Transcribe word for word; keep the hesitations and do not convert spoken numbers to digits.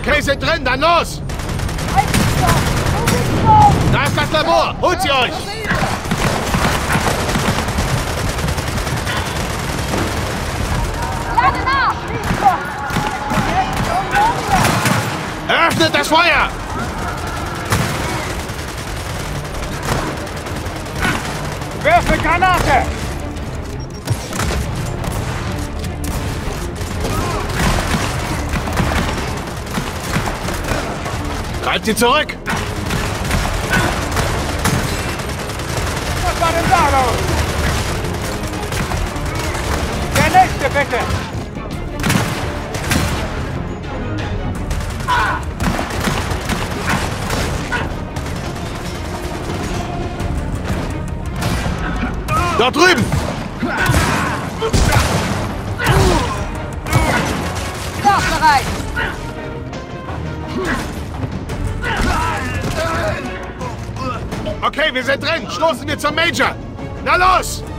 Okay, sind drin, dann los! Da ist das Labor! Holt sie euch! Lade nach! Eröffnet das Feuer! Werfe Granate! Treibt sie zurück! Was war denn da los? Der nächste, bitte! Dort drüben! Startbereit! Okay, wir sind drin! Stoßen wir zum Major! Na los!